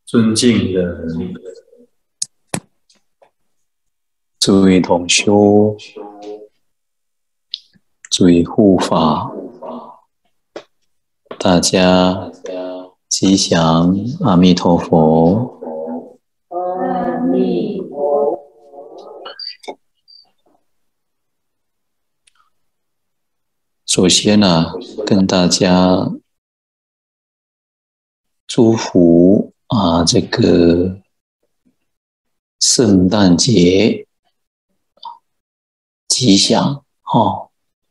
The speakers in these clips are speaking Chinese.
尊敬的诸位同修、诸位护法，大家吉祥，阿弥陀佛。 阿弥陀佛。 首先跟大家祝福这个圣诞节吉祥哦。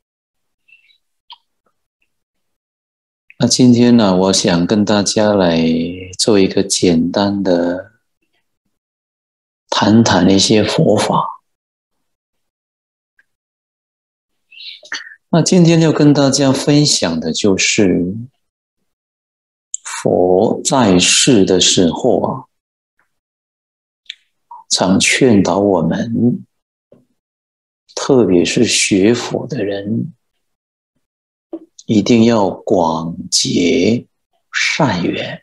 那今天我想跟大家来做一个简单的谈谈一些佛法。那今天要跟大家分享的就是佛在世的时候常劝导我们，特别是学佛的人，一定要广结善缘，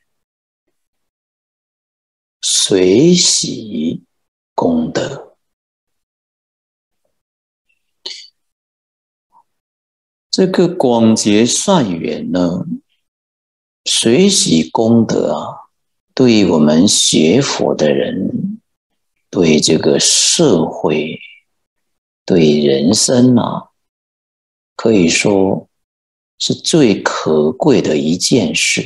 随喜功德。这个广结善缘呢，随喜功德对于我们学佛的人，对这个社会，对人生可以说是最可贵的一件事。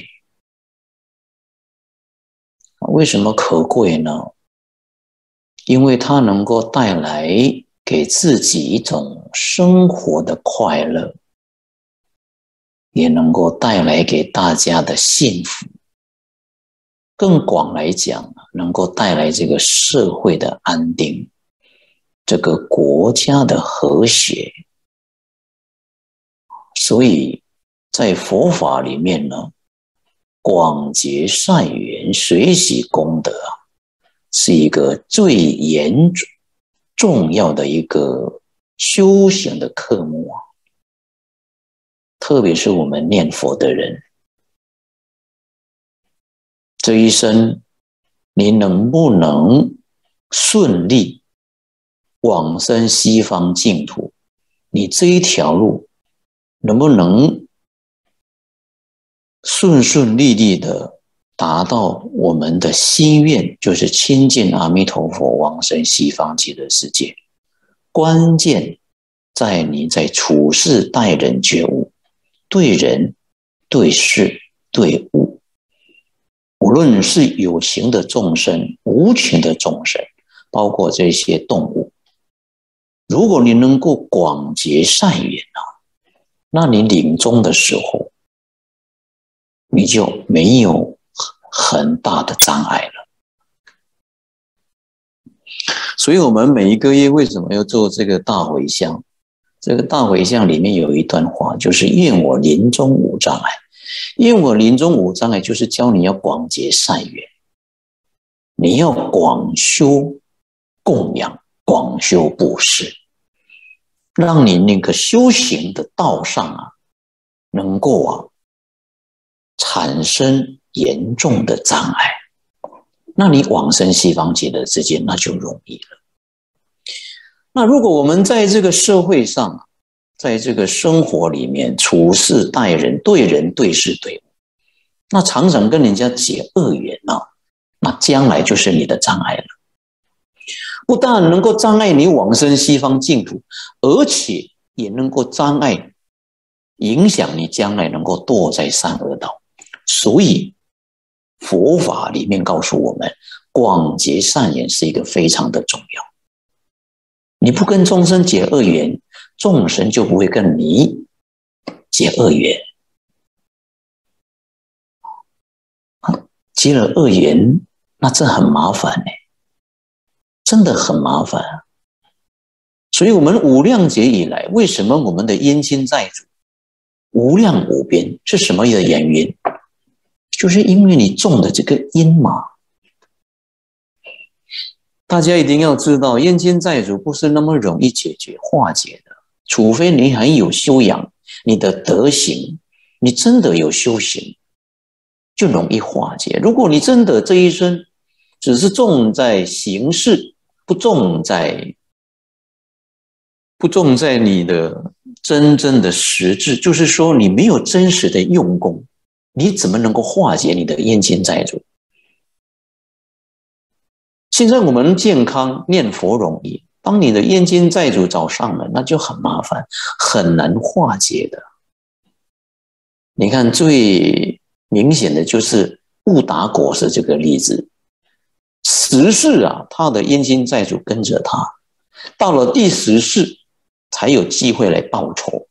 为什么可贵呢？因为它能够带来给自己一种生活的快乐，也能够带来给大家的幸福。更广来讲，能够带来这个社会的安定，这个国家的和谐。所以在佛法里面广结善缘，随喜功德是一个最重要的一个修行的科目特别是我们念佛的人，这一生你能不能顺利往生西方净土，你这一条路能不能顺顺利利的达到我们的心愿，就是亲近阿弥陀佛，往生西方极乐世界。关键在你在处事待人觉悟，对人对事对物，无论是有情的众生，无情的众生，包括这些动物，如果你能够广结善缘那你临终的时候你就没有很大的障碍了。所以我们每一个月为什么要做这个大回向？这个大回向里面有一段话，就是愿我临终无障碍。愿我临终无障碍，就是教你要广结善缘，你要广修供养，广修布施，让你那个修行的道上能够产生严重的障碍，那你往生西方极乐世界那就容易了。那如果我们在这个社会上，在这个生活里面处事待人，对人对事对物，那常常跟人家结恶缘那将来就是你的障碍了。不但能够障碍你往生西方净土，而且也能够障碍影响你将来能够堕在善恶道。所以佛法里面告诉我们，广结善缘是一个非常的重要。你不跟众生结恶缘，众生就不会跟你结恶缘。结了恶缘，那这很麻烦真的很麻烦所以我们无量劫以来，为什么我们的冤亲债主无量无边，是什么的原因？就是因为你种的这个因嘛。大家一定要知道，冤亲债主不是那么容易解决化解的，除非你很有修养，你的德行，你真的有修行， 就容易化解。如果你真的这一生只是重在形式，不重在你的真正的实质，就是说你没有真实的用功，你怎么能够化解你的冤亲债主？现在我们健康念佛容易，当你的冤亲债主找上门，那就很麻烦，很难化解的。你看最明显的就是悟达果是这个例子，10世啊，他的冤亲债主跟着他，到了第10世才有机会来报仇。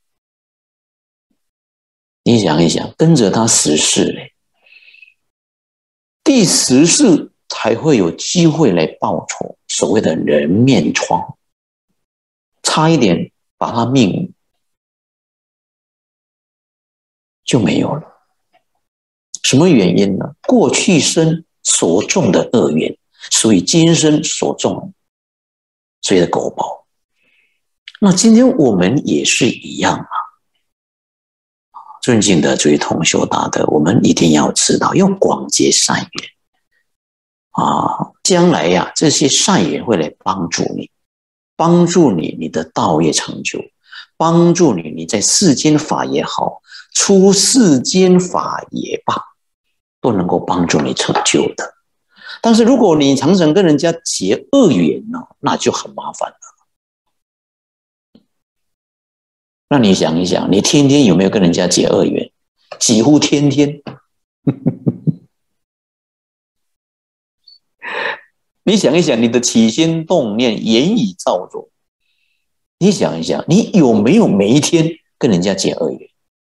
你想一想，跟着他10世嘞，第10世才会有机会来报仇，所谓的人面疮，差一点把他命就没有了。什么原因呢？过去生所种的恶缘，所以今生所种所以的果报。那今天我们也是一样啊。尊敬的诸位同修大德，我们一定要知道，要广结善缘啊！将来呀，这些善缘会来帮助你，帮助你的道业成就，帮助你在世间法也好，出世间法也罢，都能够帮助你成就的。但是如果你常常跟人家结恶缘呢，那就很麻烦了。那你想一想，你天天有没有跟人家结恶缘？几乎天天。你想一想，你的起心动念、言语造作，你想一想，你有没有每一天跟人家结恶缘？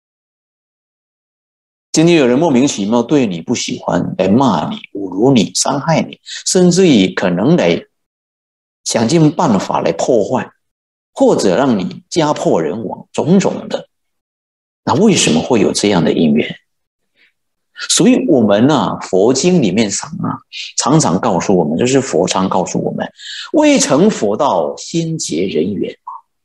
今天有人莫名其妙对你不喜欢，来骂你、侮辱你、伤害你，甚至于可能来想尽办法来破坏，或者让你家破人亡，种种的。那为什么会有这样的因缘？所以我们啊，佛经里面常常告诉我们，就是佛常告诉我们，未成佛道，先结人缘。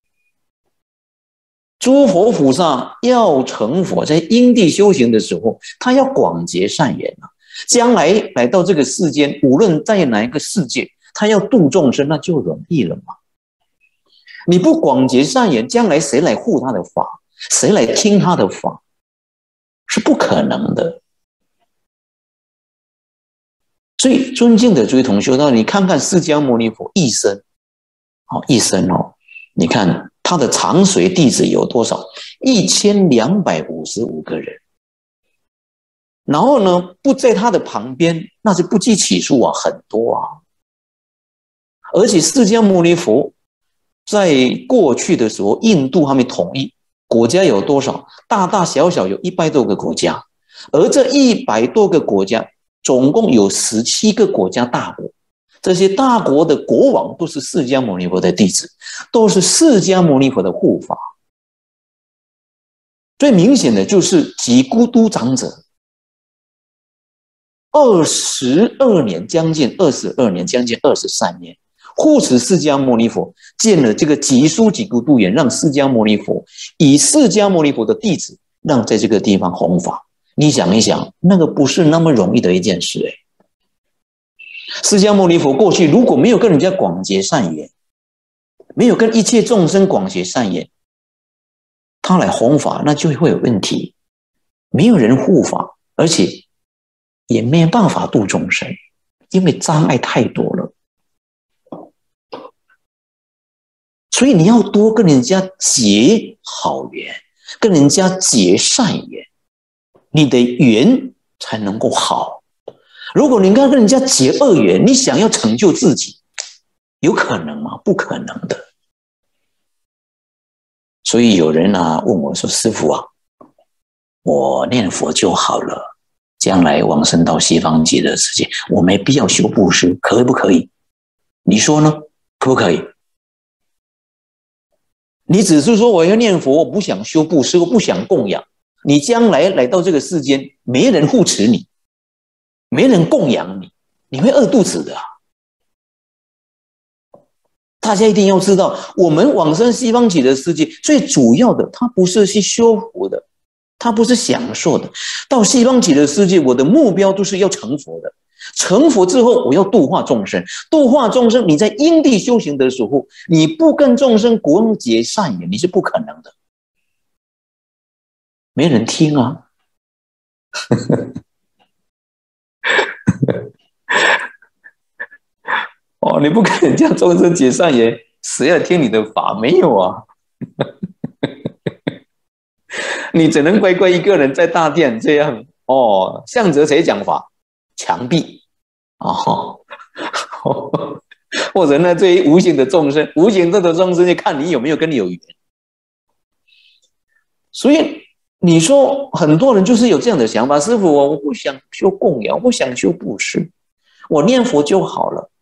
诸佛菩萨要成佛，在因地修行的时候，他要广结善缘啊。将来来到这个世间，无论在哪一个世界，他要度众生，那就容易了嘛。你不广结善缘，将来谁来护他的法？谁来听他的法？是不可能的。所以，尊敬的诸位同修，你看看释迦牟尼佛一生，你看他的长随弟子有多少？1255个人。然后呢，不在他的旁边，那是不计其数啊，很多啊。而且释迦牟尼佛在过去的时候，印度还没统一，国家有多少？大大小小有100多个国家，而这100多个国家，总共有17个国家大国。这些大国的国王都是释迦牟尼佛的弟子，都是释迦牟尼佛的护法。最明显的就是吉孤都长者，22年，将近22年，将近23年，护持释迦牟尼佛，建了这个吉苏吉孤都园，让释迦牟尼佛以释迦牟尼佛的弟子，让在这个地方弘法。你想一想，那个不是那么容易的一件事哎。释迦牟尼佛过去如果没有跟人家广结善缘，没有跟一切众生广结善缘，他来弘法那就会有问题，没有人护法，而且也没有办法度众生，因为障碍太多了。所以你要多跟人家结好缘，跟人家结善缘，你的缘才能够好。如果你跟人家结恶缘，你想要成就自己，有可能吗？不可能的。所以有人问我说：“师父啊，我念佛就好了，将来往生到西方极乐世界，我没必要修布施，可不可以？你说呢？可不可以？你只是说我要念佛，我不想修布施，我不想供养。你将来到这个世间，没人护持你，没人供养你，你会饿肚子的啊！大家一定要知道，我们往生西方极乐世界最主要的，它不是去修福的， 他不是享受的。到西方极乐世界，我的目标都是要成佛的。成佛之后，我要度化众生。度化众生，你在因地修行的时候，你不跟众生广结善缘，你是不可能的。没人听啊！哦，你不跟人家众生结善缘，谁要听你的法？没有啊！你只能乖乖一个人在大殿这样哦，向着谁讲法？墙壁哦，或者呢，对于无形的众生，无形的众生就看你有没有跟你有缘。所以你说很多人就是有这样的想法，师父，我不想修供养，我不想修布施，我念佛就好了。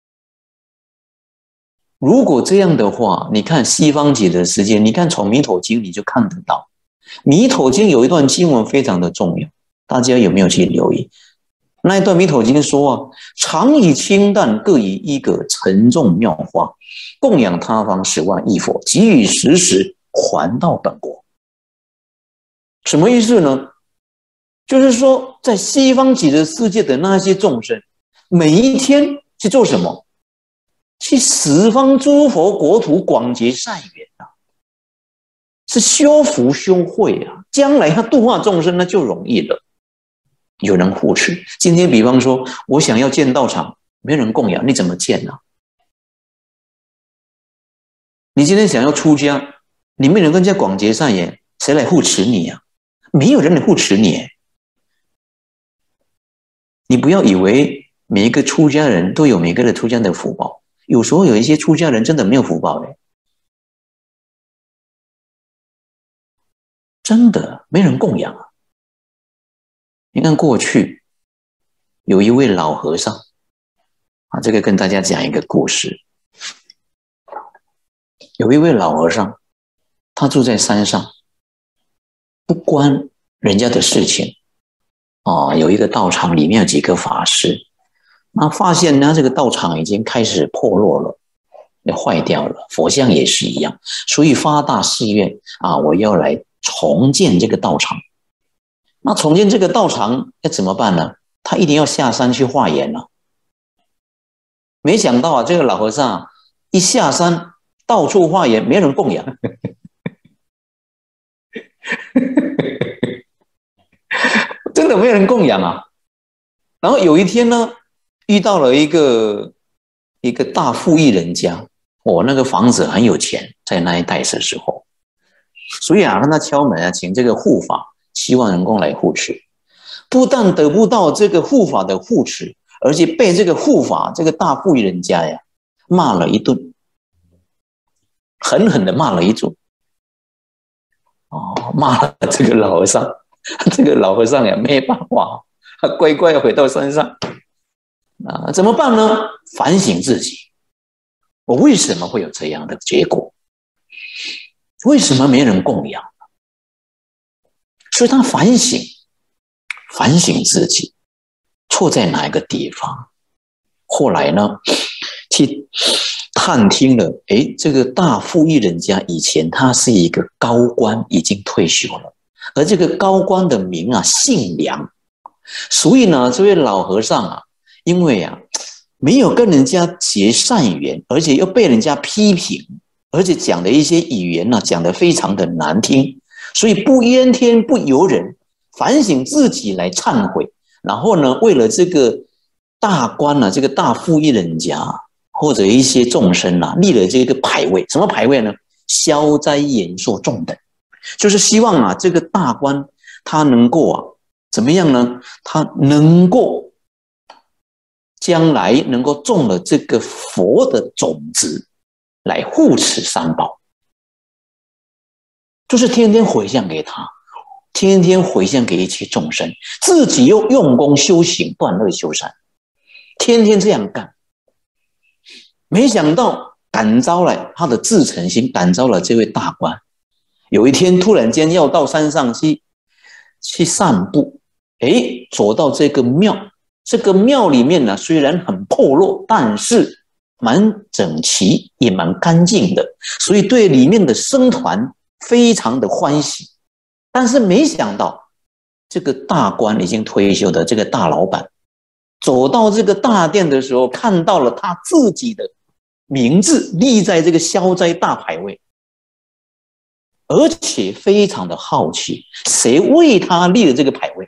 如果这样的话，你看西方极乐世界，你看从弥陀经你就看得到，弥陀经有一段经文非常的重要，大家有没有去留意？那一段弥陀经说啊，常以清淡各以一个沉重妙法，供养他方10万亿佛，给予时时还到本国。什么意思呢？就是说在西方极乐世界的那些众生，每一天去做什么？去十方诸佛国土广结善缘啊，是修福修慧啊，将来他度化众生那就容易了。有人护持。今天比方说我想要建道场，没人供养，你怎么建啊？你今天想要出家，你没人跟人家广结善缘，谁来护持你啊？没有人来护持你。你不要以为每一个出家人都有每个的出家的福报，有时候有一些出家人真的没有福报的，真的没人供养啊。你看过去有一位老和尚啊，这个跟大家讲一个故事。有一位老和尚，他住在山上，不关人家的事情啊。有一个道场里面有几个法师，那发现呢这个道场已经开始破落了，也坏掉了，佛像也是一样，所以发大誓愿啊，我要来重建这个道场。那重建这个道场要怎么办呢？他一定要下山去化缘了。没想到啊，这个老和尚一下山，到处化缘，没人供养。真的没人供养啊。然后有一天呢，遇到了一个大富裕人家，那个房子很有钱，在那一带的时候，所以啊，让他敲门啊，请这个护法，希望能够来护持。不但得不到这个护法的护持，而且被这个护法这个大富裕人家呀骂了一顿，狠狠的骂了一顿。骂了这个老和尚，这个老和尚也没办法，乖乖回到山上。怎么办呢？反省自己，我为什么会有这样的结果？为什么没人供养？所以他反省自己错在哪一个地方。后来呢，去探听了，这个大富裕人家以前他是一个高官，已经退休了，而这个高官的名啊姓梁，所以呢，这位老和尚啊，因为啊没有跟人家结善缘，而且又被人家批评，而且讲的一些语言呢讲得非常的难听，所以不怨天不尤人，反省自己来忏悔，然后呢，为了这个大官啊，这个大富裕人家或者一些众生啊，立了这个牌位。什么牌位呢？消灾延寿众等，就是希望啊，这个大官他能够啊怎么样呢？他能够将来能够种了这个佛的种子，来护持三宝，就是天天回向给他，天天回向给一切众生，自己又用功修行，断恶修善，天天这样干。没想到感召了他的自诚心，感召了这位大官。有一天突然间要到山上去散步，走到这个庙，这个庙里面呢虽然很破落，但是蛮整齐，也蛮干净的，所以对里面的僧团非常的欢喜。 但是没想到，这个大官已经退休的这个大老板，走到这个大殿的时候，看到了他自己的名字立在这个消灾大牌位，而且非常的好奇，谁为他立了这个牌位？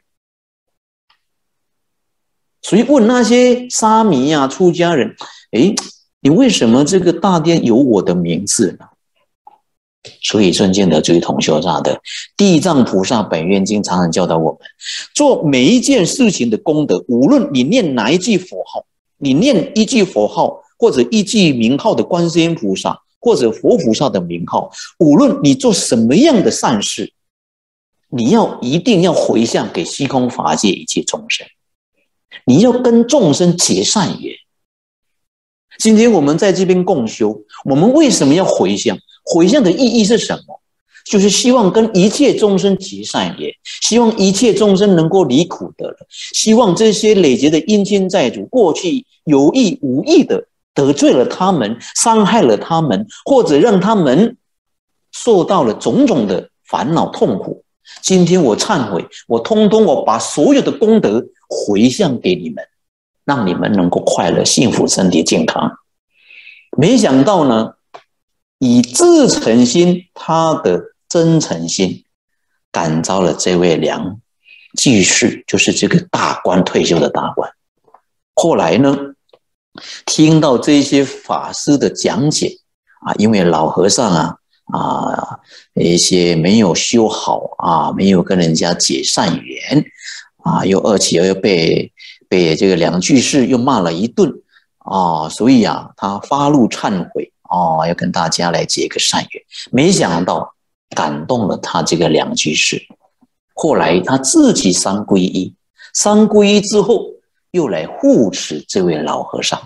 所以问那些沙弥啊、出家人，你为什么这个大殿有我的名字呢？所以尊敬的诸位同修大德，地藏菩萨本愿经常常教导我们，做每一件事情的功德，无论你念哪一句佛号，你念一句佛号或者一句名号的观世音菩萨，或者佛菩萨的名号，无论你做什么样的善事，你一定要回向给虚空法界一切众生，你要跟众生结善缘。今天我们在这边共修，我们为什么要回向？回向的意义是什么？就是希望跟一切众生结善缘，希望一切众生能够离苦得乐，希望这些累劫的冤亲债主，过去有意无意的得罪了他们，伤害了他们，或者让他们受到了种种的烦恼痛苦。今天我忏悔，我通通把所有的功德回向给你们，让你们能够快乐、幸福、身体健康。没想到呢，以至诚心，他的真诚心，感召了这位梁居士，就是这个大官，退休的大官。后来呢，听到这些法师的讲解因为老和尚一些没有修好没有跟人家结善缘而且又被这个梁居士又骂了一顿所以他发怒忏悔要跟大家来结个善缘。没想到感动了他这个梁居士，后来他自己三皈依，三皈依之后又来护持这位老和尚。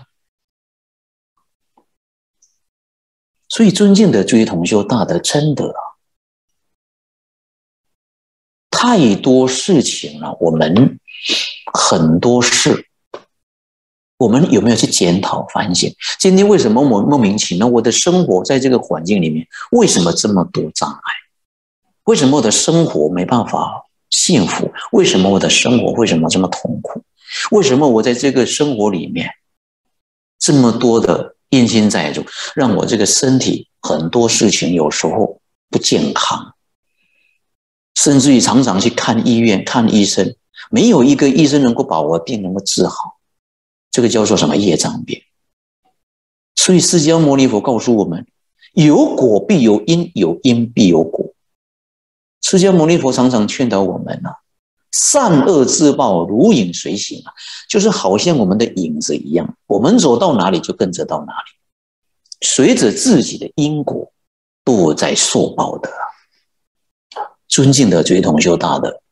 所以尊敬的诸位同修大德，真的太多事情了，我们很多事，我们有没有去检讨反省？今天为什么我莫名其妙，我的生活在这个环境里面为什么这么多障碍？为什么我的生活没办法幸福？为什么我的生活为什么这么痛苦？为什么我在这个生活里面这么多的冤亲债主，让我这个身体很多事情有时候不健康，甚至于常常去看医院看医生，没有一个医生能够把我的病能够治好，这个叫做什么业障病。所以释迦牟尼佛告诉我们，有果必有因，有因必有果。释迦牟尼佛常常劝导我们善恶自报，如影随形就是好像我们的影子一样，我们走到哪里就跟着到哪里，随着自己的因果都在受报的。尊敬的诸位同修大德，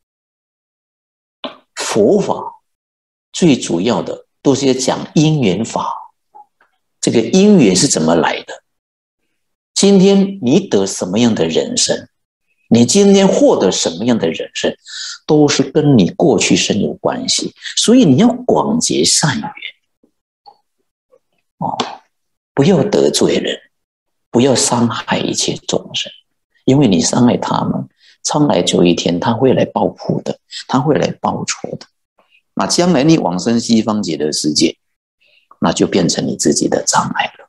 佛法最主要的都是要讲因缘法，这个因缘是怎么来的？今天你得什么样的人生，你今天获得什么样的人生，都是跟你过去生有关系。所以你要广结善缘不要得罪人，不要伤害一切众生，因为你伤害他们，将来有一天他会来报复的，他会来报仇的。那将来你往生西方极乐世界，那就变成你自己的障碍了。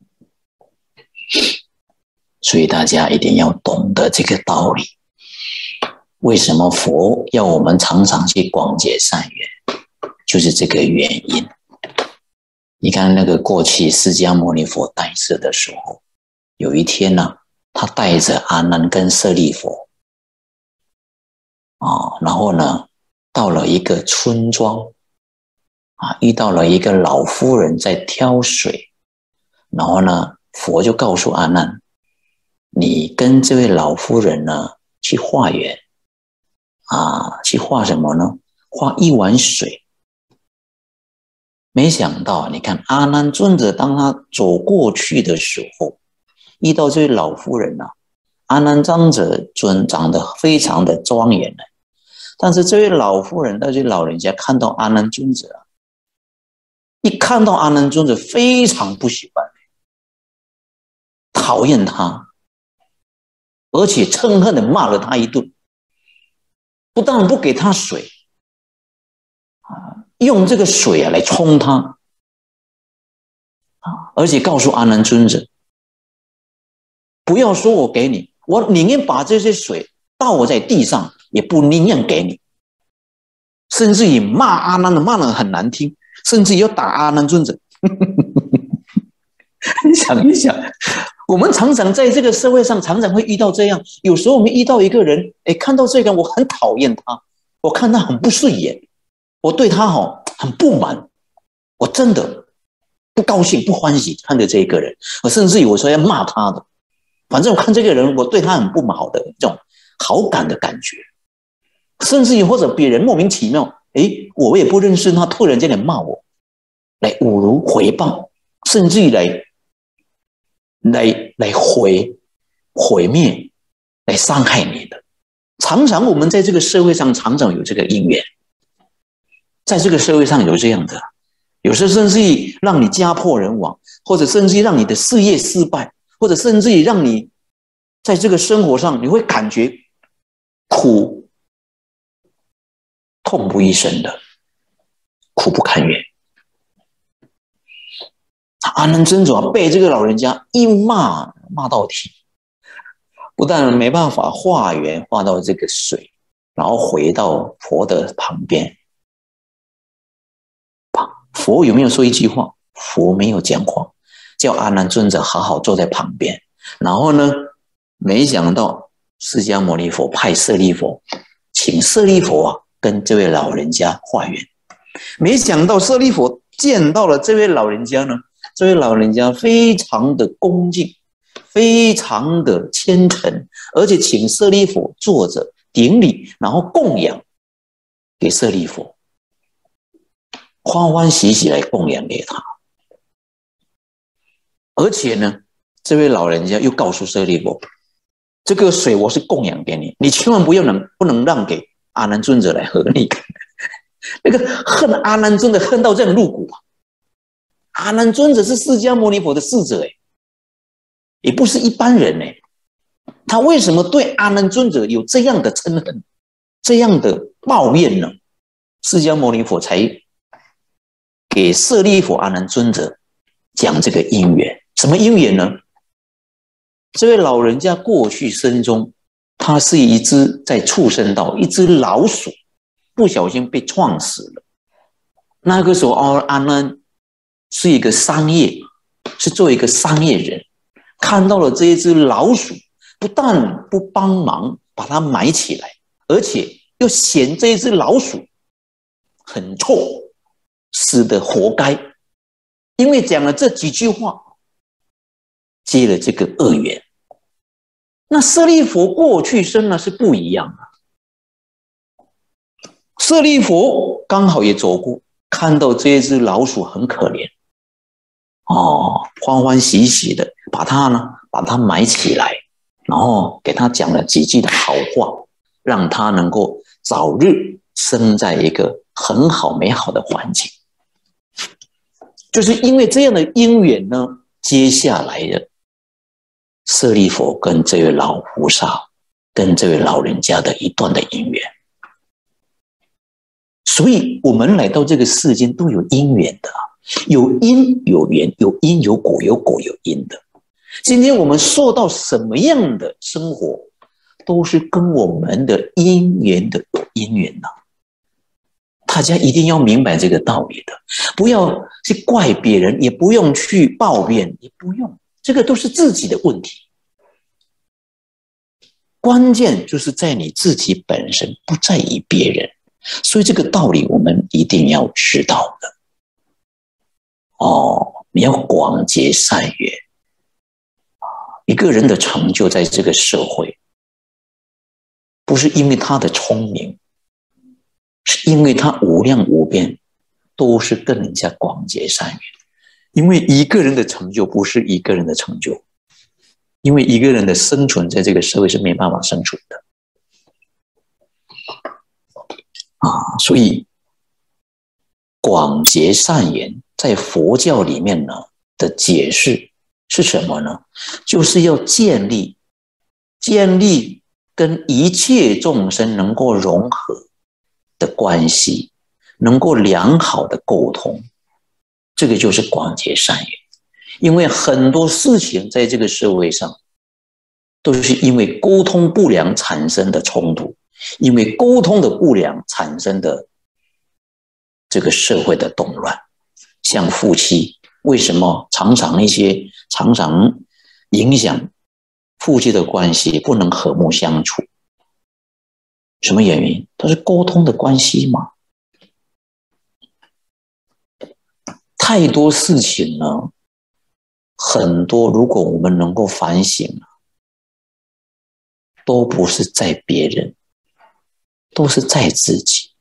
所以大家一定要懂得这个道理。为什么佛要我们常常去广结善缘，就是这个原因。你看那个过去释迦牟尼佛带色的时候，有一天他带着阿难跟舍利佛然后到了一个村庄遇到了一个老妇人在挑水，然后佛就告诉阿难，你跟这位老妇人去化缘去化什么呢？化一碗水。没想到你看阿难尊者当他走过去的时候，遇到这位老妇人阿难尊者长得非常的庄严但是这位老妇人，那些老人家看到阿难尊者一看到阿难尊者非常不喜欢，讨厌他，而且憎恨的骂了他一顿。 不但不给他水用这个水来冲他而且告诉阿难尊者，不要说我给你，我宁愿把这些水倒我在地上，也不宁愿给你。甚至于骂阿难的骂得很难听，甚至于要打阿难尊者。你想一想，我们常常在这个社会上常常会遇到这样，有时候我们遇到一个人，看到这个我很讨厌他，我看他很不顺眼，我对他很不满，我真的不高兴不欢喜看着这个人，我甚至于我说要骂他的，反正我看这个人我对他很不好的这种好感的感觉。甚至于或者别人莫名其妙，我也不认识他，突然间来骂我，来侮辱回报，甚至于来毁灭，来伤害你的。常常我们在这个社会上常常有这个因缘，在这个社会上有这样的，有时甚至于让你家破人亡，或者甚至于让你的事业失败，或者甚至于让你在这个生活上你会感觉痛不欲生的，苦不堪言。阿难尊者被这个老人家一骂到底，不但没办法化缘化到这个水，然后回到佛的旁边。佛有没有说一句话？佛没有讲话，叫阿难尊者好好坐在旁边。然后呢，没想到释迦牟尼佛派舍利弗，请舍利弗跟这位老人家化缘。没想到舍利弗见到了这位老人家呢，这位老人家非常的恭敬，非常的虔诚，而且请舍利弗坐着顶礼，然后供养给舍利弗，欢欢喜喜来供养给他。而且呢，这位老人家又告诉舍利弗，这个水我是供养给你，你千万不能让给阿难尊者来喝。你看那个恨阿难尊者恨到这样入骨阿难尊者是释迦牟尼佛的侍者也不是一般人他为什么对阿难尊者有这样的嗔恨，这样的抱怨呢？释迦牟尼佛才给舍利弗阿难尊者讲这个因缘。什么因缘呢？这位老人家过去生中，他是一只在畜生道，一只老鼠不小心被撞死了。那个时候阿难是一个商业，是做一个商业人，看到了这一只老鼠，不但不帮忙把它埋起来，而且又嫌这一只老鼠很臭，死得活该。因为讲了这几句话，结了这个恶缘。那舍利弗过去生呢是不一样的，舍利弗刚好也走过，看到这一只老鼠很可怜欢欢喜喜的把它埋起来，然后给他讲了几句的好话，让他能够早日生在一个很好美好的环境。就是因为这样的因缘呢，接下来的舍利弗跟这位老菩萨跟这位老人家的一段的因缘。所以我们来到这个世间都有因缘的，有因有缘，有因有果，有果有因的。今天我们受到什么样的生活，都是跟我们的因缘的因缘大家一定要明白这个道理的，不要去怪别人，也不用去抱怨，也不用，这个都是自己的问题。关键就是在你自己本身，不在于别人。所以这个道理我们一定要知道的。你要广结善缘。一个人的成就在这个社会，不是因为他的聪明，是因为他无量无边，都是跟人家广结善缘。因为一个人的成就不是一个人的成就，因为一个人的生存在这个社会是没办法生存的所以广结善缘在佛教里面呢的解释是什么呢？就是要建立跟一切众生能够融合的关系，能够良好的沟通，这个就是广结善缘。因为很多事情在这个社会上都是因为沟通不良产生的冲突，因为沟通的不良产生的这个社会的动乱。像夫妻为什么常常影响夫妻的关系不能和睦相处？什么原因？都是沟通的关系嘛。太多事情呢，很多如果我们能够反省，都不是在别人，都是在自己。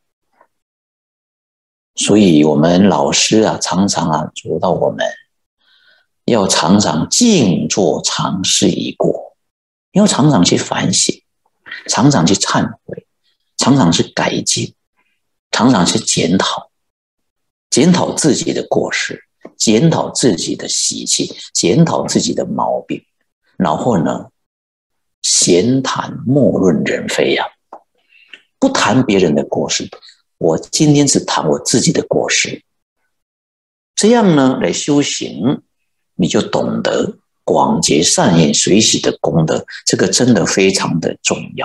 所以我们老师常常教导我们要常常静坐常是已过，要常常去反省，常常去忏悔，常常去改进，常常去检讨自己的过失，检讨自己的习气，检讨自己的毛病，然后呢，闲谈莫论人非不谈别人的过失，我今天只谈我自己的过失。这样呢，来修行，你就懂得广结善缘随喜的功德，这个真的非常的重要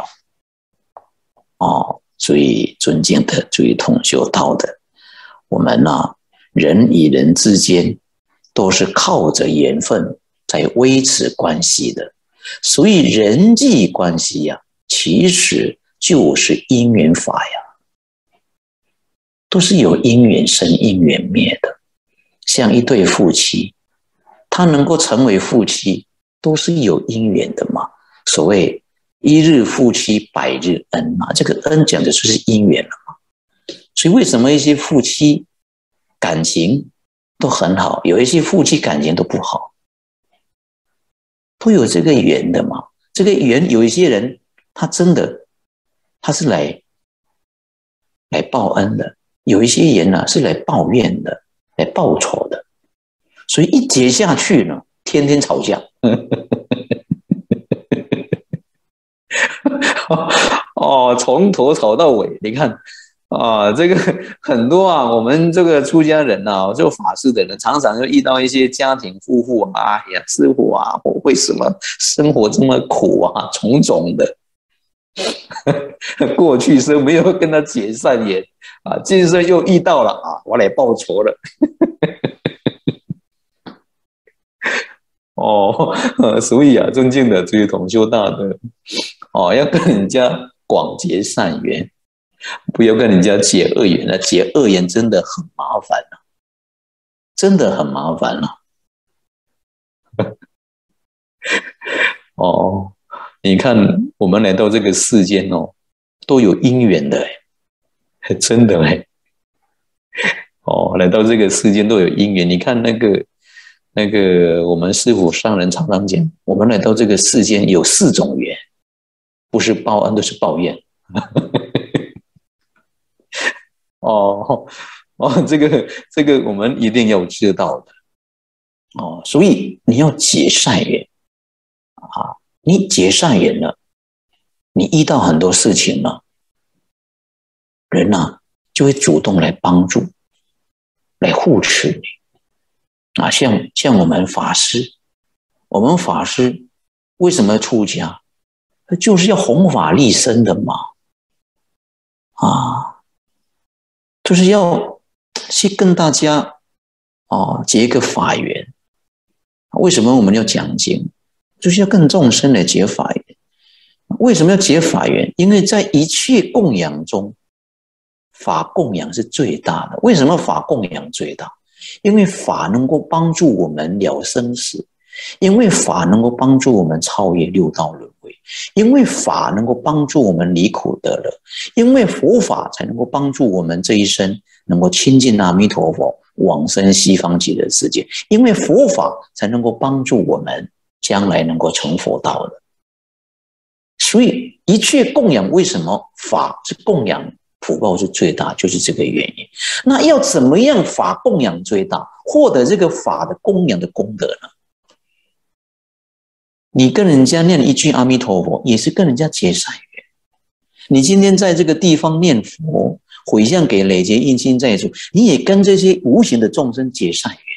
所以尊敬的诸位同修道的，我们人与人之间都是靠着缘分在维持关系的，所以人际关系其实就是因缘法都是有因缘生因缘灭的。像一对夫妻，他能够成为夫妻都是有因缘的嘛。所谓一日夫妻百日恩嘛，这个恩讲的就是因缘了嘛。所以为什么一些夫妻感情都很好，有一些夫妻感情都不好，都有这个缘的嘛。这个缘有一些人他真的他是来报恩的，有一些人是来抱怨的，来报仇的。所以一结下去呢，天天吵架从头吵到尾。你看这个很多我们这个出家人做法事的人，常常就遇到一些家庭夫妇师父我为什么生活这么苦种种的过去生没有跟他结善缘今生又遇到了我来报仇了所以尊敬的诸位同修大德要跟人家广结善缘，不要跟人家结恶缘了。结恶缘真的很麻烦真的很麻烦你看我们来到这个世间都有因缘的真的来到这个世间都有因缘。你看那个我们师父上人常常讲，我们来到这个世间有4种缘，不是报恩都是报怨这个我们一定要知道的所以你要结善缘你结善缘了，你遇到很多事情了，人就会主动来帮助，来护持你像我们法师为什么出家？就是要弘法利生的嘛就是要去跟大家结一个法缘。为什么我们要讲经？就是要跟众生来结法缘。为什么要结法缘？因为在一切供养中，法供养是最大的。为什么法供养最大？因为法能够帮助我们了生死，因为法能够帮助我们超越6道轮回，因为法能够帮助我们离苦得乐，因为佛法才能够帮助我们这一生能够亲近阿弥陀佛，往生西方极乐世界，因为佛法才能够帮助我们将来能够成佛道的。所以一切供养，为什么法是供养福报是最大，就是这个原因。那要怎么样法供养最大，获得这个法的供养的功德呢？你跟人家念一句阿弥陀佛，也是跟人家结善缘。 你今天在这个地方念佛，回向给累劫冤亲债主，你也跟这些无形的众生结善缘。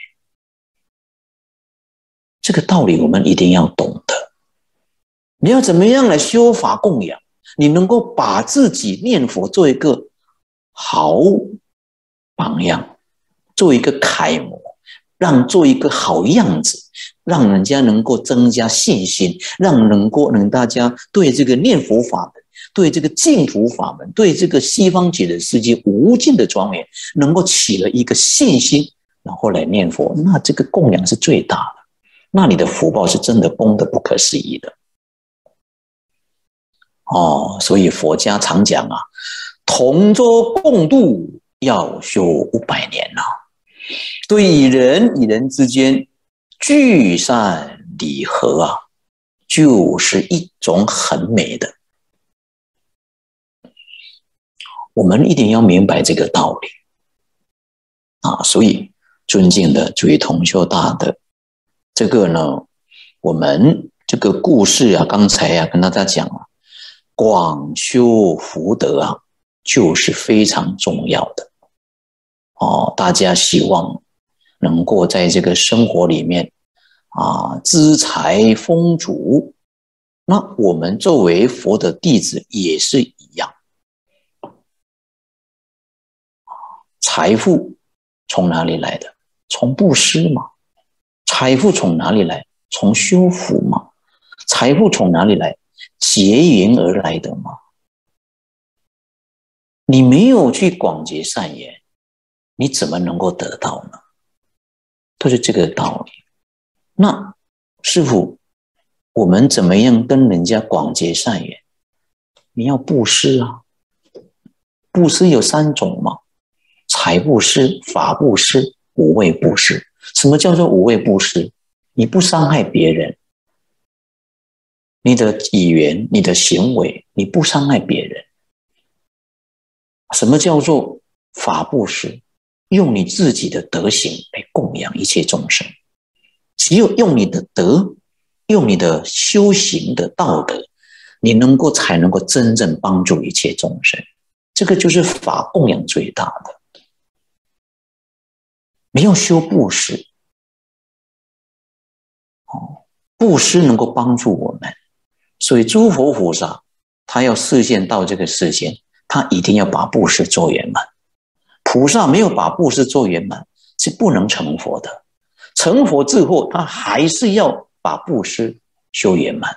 这个道理我们一定要懂得。你要怎么样来修法供养？你能够把自己念佛做一个好榜样，做一个楷模，做一个好样子，让人家能够增加信心，让大家对这个念佛法门，对这个净土法门，对这个西方极乐世界无尽的庄严，能够起了一个信心，然后来念佛，那这个供养是最大的，那你的福报是真的功德不可思议的。所以佛家常讲啊，同舟共渡要修500年啊。对以人与人之间聚散离合啊，就是一种很美的。我们一定要明白这个道理啊！所以尊敬的诸位同修大德，这个呢，我们这个故事啊，刚才啊跟大家讲了，广修福德啊，就是非常重要的。大家希望能够在这个生活里面资财丰足，那我们作为佛的弟子也是一样。财富从哪里来的？从布施嘛。财富从哪里来？从修福嘛。财富从哪里来？结缘而来的嘛。你没有去广结善缘，你怎么能够得到呢？都是这个道理。那师父，我们怎么样跟人家广结善缘？你要布施啊。布施有3种嘛，财布施、法布施、无畏布施。什么叫做无畏布施？你不伤害别人，你的语言、你的行为，你不伤害别人。什么叫做法布施？用你自己的德行来供养一切众生。只有用你的德，用你的修行的道德，你才能够真正帮助一切众生。这个就是法供养最大的。你要修布施，布施能够帮助我们。所以诸佛菩萨他要示现到这个世间，他一定要把布施做圆满。菩萨没有把布施做圆满，是不能成佛的。成佛之后，他还是要把布施修圆满。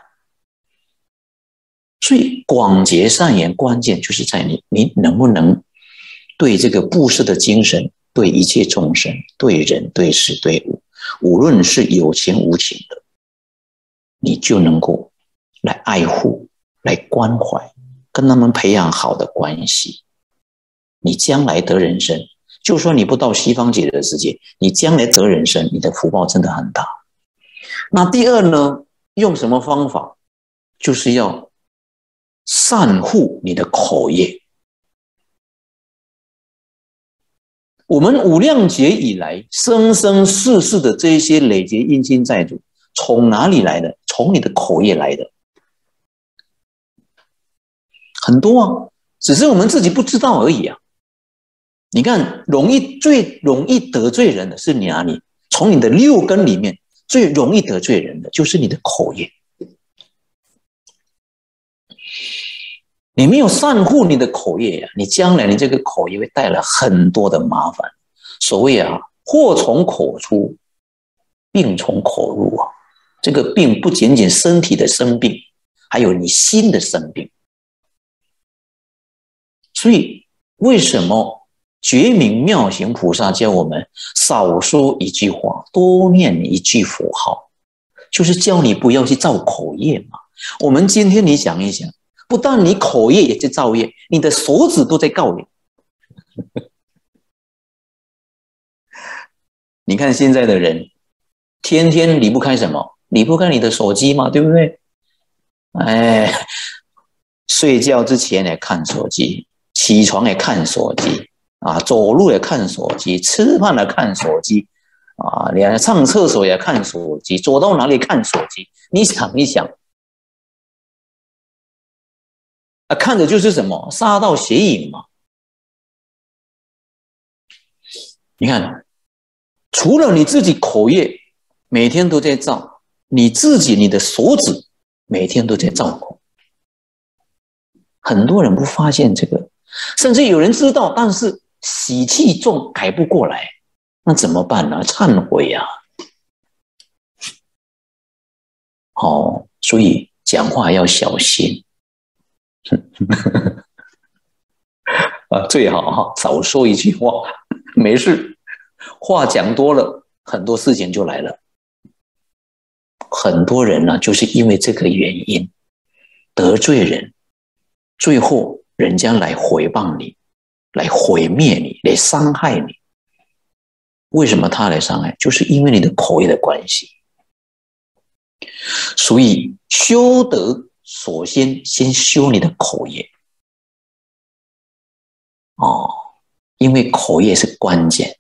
所以广结善缘，关键就是在你能不能对这个布施的精神，对一切众生，对人，对事，对物，无论是有情无情的，你就能够来爱护，来关怀，跟他们培养好的关系。你将来得人生，就算你不到西方极乐世界，你将来得人生，你的福报真的很大。那第二呢，用什么方法？就是要善护你的口业。我们无量劫以来，生生世世的这些累劫冤亲债主，从哪里来的？从你的口业来的。很多啊，只是我们自己不知道而已啊。你看，最容易得罪人的是你哪里？从你的6根里面，最容易得罪人的就是你的口业。你没有善护你的口业啊，你将来你这个口业会带来很多的麻烦。所谓啊，祸从口出，病从口入啊。这个病不仅仅身体的生病，还有你心的生病。所以为什么觉明妙行菩萨教我们少说一句话，多念一句佛号，就是教你不要去造口业嘛。我们今天你想一想，不但你口业也在造业，你的手指都在告你。你看现在的人，天天离不开什么？离不开你的手机嘛，对不对？睡觉之前也看手机，起床也看手机走路也看手机，吃饭也看手机连上厕所也看手机，走到哪里看手机。你想一想， 啊，看的就是什么？杀盗邪淫嘛。你看，除了你自己口业每天都在造，你自己你的手指每天都在造口。很多人不发现这个，甚至有人知道，但是习气重，改不过来，那怎么办呢？忏悔啊！哦，所以讲话要小心啊，最好少说一句话，没事。话讲多了，很多事情就来了。很多人呢，就是因为这个原因得罪人，最后人家来诽谤你，来毁灭你，来伤害你。为什么他来伤害？就是因为你的口业的关系。所以修德，首先修你的口业。因为口业是关键，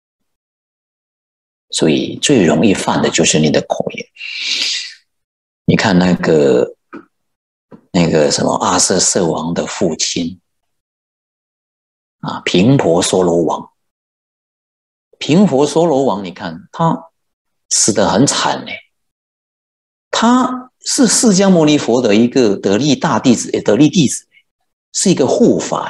所以最容易犯的就是你的口业。你看那个什么阿阇瑟王的父亲啊，频婆娑罗王。频婆娑罗王，你看他死得很惨嘞。他是释迦牟尼佛的一个得力大弟子，得力弟子，是一个护法，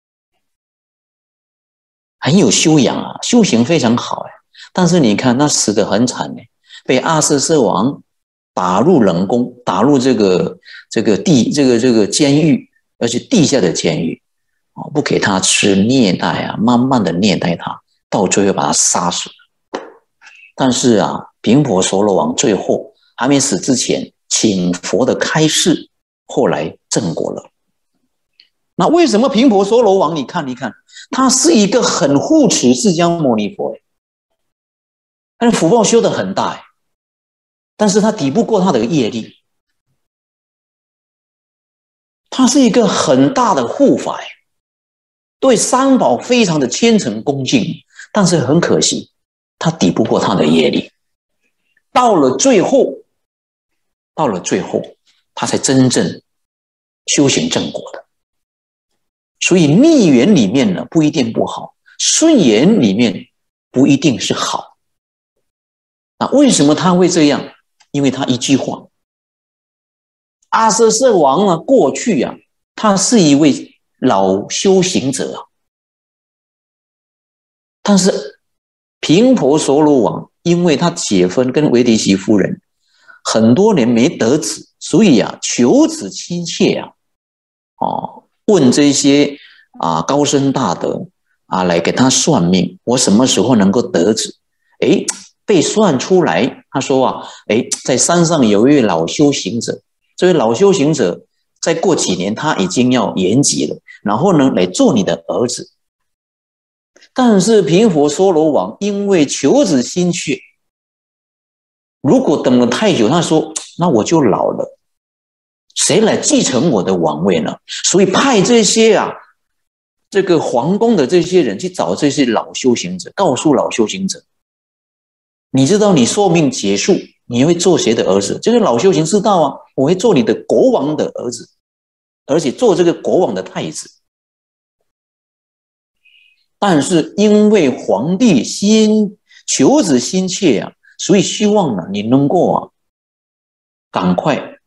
很有修养啊，修行非常好。但是你看他死得很惨，被阿阇瑟王打入冷宫，打入这个监狱，而且地下的监狱，不给他吃，虐待啊，慢慢的虐待他，到最后把他杀死了。但是啊，频婆娑罗王最后还没死之前，请佛的开示，后来正果了。那为什么频婆娑罗王？你看，他是一个很护持释迦牟尼佛，他的福报修得很大，但是他抵不过他的业力。他是一个很大的护法，对三宝非常的虔诚恭敬，但是很可惜，他抵不过他的业力。到了最后，他才真正修行正果的。所以逆缘里面呢，不一定不好，顺缘里面不一定是好。那为什么他会这样？因为他一句话。阿阇瑟王呢，过去啊，他是一位老修行者啊，但是频婆娑罗王因为他结婚跟维提西夫人很多年没得子，所以啊，求子妻妾啊，问这些高僧大德来给他算命，我什么时候能够得子？被算出来，他说啊，在山上有一位老修行者，这位老修行者再过几年他已经要圆寂了，然后呢来做你的儿子。但是频婆娑罗王因为求子心切，如果等了太久，他说那我就老了，谁来继承我的王位呢？所以派这些这个皇宫的这些人去找这些老修行者，告诉老修行者，你知道你寿命结束你会做谁的儿子？这个老修行知道啊，我会做你的国王的儿子，而且做这个国王的太子。但是因为皇帝求子心切啊，所以希望呢你能够赶快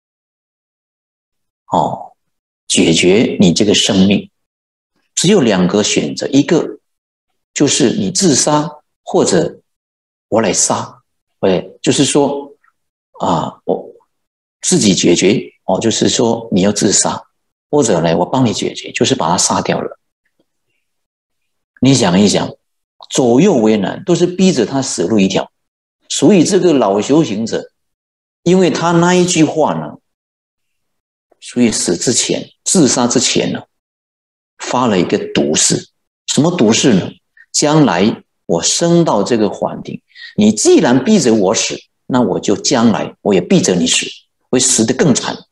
解决你这个生命。只有两个选择，一个就是你自杀，或者我来杀。就是说我自己解决就是说你要自杀，或者呢我帮你解决，就是把他杀掉了。你想一想，左右为难，都是逼着他死路一条。所以这个老修行者，因为他那一句话呢，所以自杀之前呢，发了一个毒誓。什么毒誓呢？将来我升到这个环境，你既然逼着我死，那我就将来我也逼着你死，会死得更惨。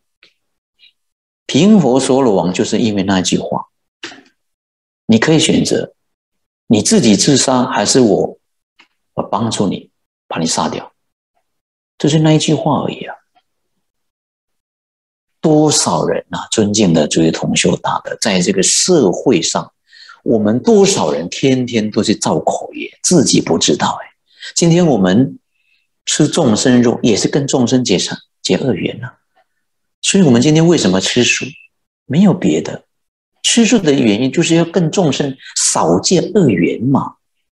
频婆娑罗王就是因为那句话。你可以选择你自己自杀，还是我帮助你把你杀掉，就是那一句话而已啊。 多少人啊，尊敬的诸位同修大德，在这个社会上，我们多少人天天都是造口业，自己不知道哎。今天我们吃众生肉，也是跟众生结恶缘啊。所以我们今天为什么吃素？没有别的，吃素的原因就是要跟众生少结恶缘嘛。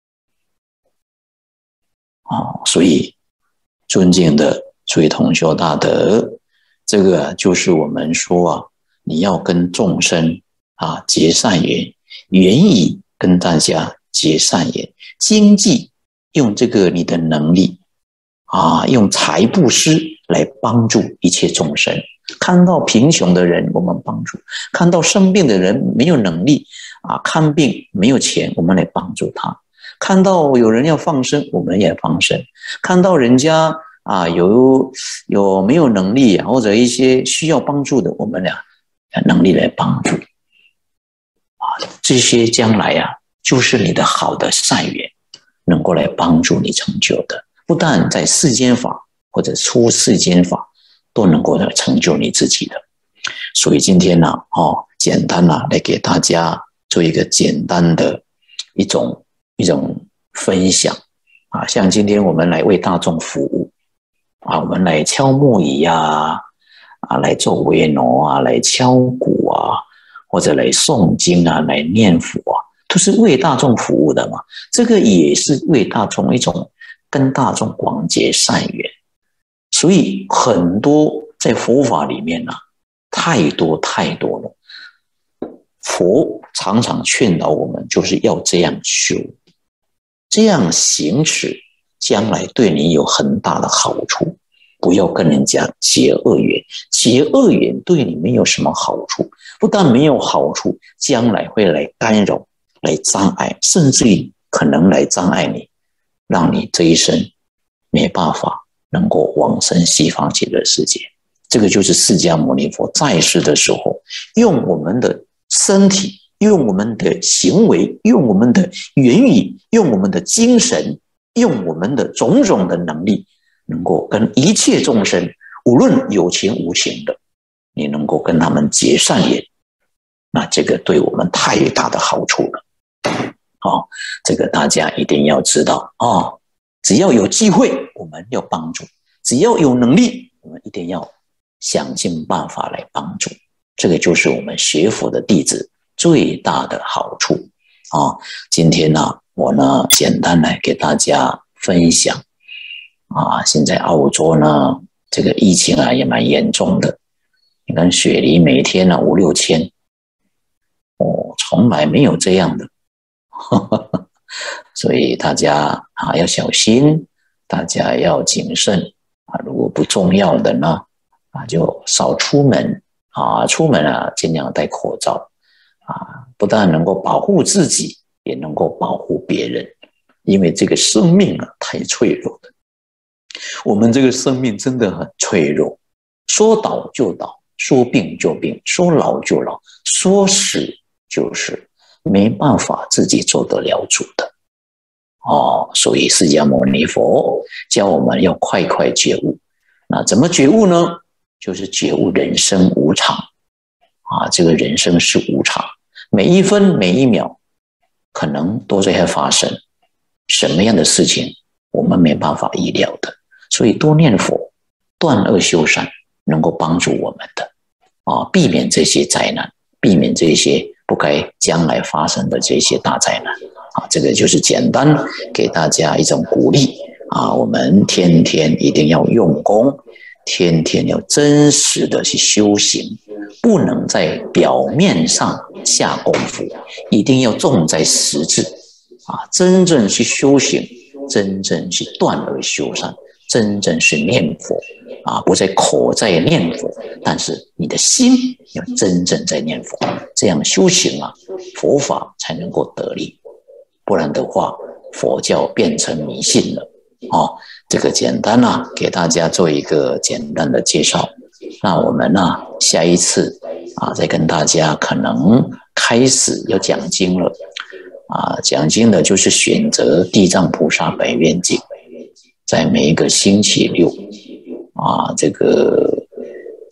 所以尊敬的诸位同修大德，这个就是我们说啊，你要跟众生结善缘，愿意跟大家结善缘，经济用这个你的能力用财布施来帮助一切众生。看到贫穷的人我们帮助，看到生病的人没有能力看病没有钱，我们来帮助他，看到有人要放生我们也放生，看到人家有没有能力或者一些需要帮助的，我们俩能力来帮助这些将来就是你的好的善缘，能够来帮助你成就的，不但在世间法或者出世间法都能够来成就你自己的。所以今天呢简单来给大家做一个简单的一种分享像今天我们来为大众服务我们来敲木鱼来做维挪来敲鼓或者来诵经来念佛都是为大众服务的嘛。这个也是为大众一种跟大众广结善缘。所以很多在佛法里面太多了。佛常常劝导我们，就是要这样修，这样行持，将来对你有很大的好处。不要跟人家结恶缘，结恶缘对你没有什么好处，不但没有好处，将来会来干扰、来障碍，甚至于可能来障碍你，让你这一生没办法能够往生西方极乐世界。这个就是释迦牟尼佛在世的时候，用我们的身体，用我们的行为，用我们的言语，用我们的精神，用我们的种种的能力，能够跟一切众生，无论有情无情的，你能够跟他们结善缘，那这个对我们太大的好处了。这个大家一定要知道只要有机会我们要帮助，只要有能力我们一定要想尽办法来帮助。这个就是我们学佛的弟子最大的好处今天我简单来给大家分享现在澳洲这个疫情也蛮严重的。你看雪梨每天5、6千，从来没有这样的所以大家要小心，大家要谨慎如果不重要的呢就少出门出门尽量戴口罩不但能够保护自己，也能够保护别人。因为这个生命太脆弱了，我们这个生命真的很脆弱，说倒就倒，说病就病，说老就老，说死就是，没办法自己做得了主的所以释迦牟尼佛教我们要快快觉悟。那怎么觉悟呢？就是觉悟人生无常这个人生是无常，每一分每一秒可能都在发生什么样的事情，我们没办法预料的。所以多念佛，断恶修善，能够帮助我们的避免这些灾难，避免这些不该将来发生的这些大灾难这个就是简单给大家一种鼓励我们天天一定要用功，天天要真实的去修行，不能在表面上下功夫，一定要重在实质真正去修行，真正去断恶修善，真正是念佛不在口在念佛，但是你的心要真正在念佛，这样修行佛法才能够得力。不然的话，佛教变成迷信了这个简单给大家做一个简单的介绍。那我们下一次再跟大家可能开始要讲经了讲经的就是选择地藏菩萨本愿经，在每一个星期六这个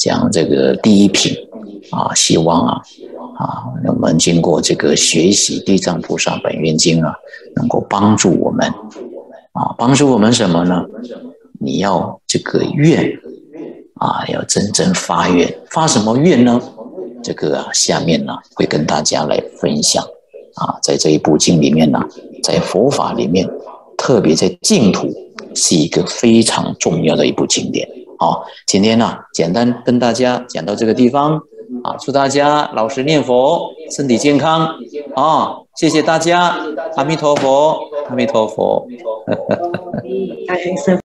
讲这个第一品啊，希望我们经过这个学习《地藏菩萨本愿经》能够帮助我们帮助我们什么呢？你要这个愿要真正发愿，发什么愿呢？这个下面会跟大家来分享在这一部经里面在佛法里面，特别在净土是一个非常重要的一部经典。好，今天简单跟大家讲到这个地方祝大家老实念佛，身体健康谢谢大家，阿弥陀佛，阿弥陀佛。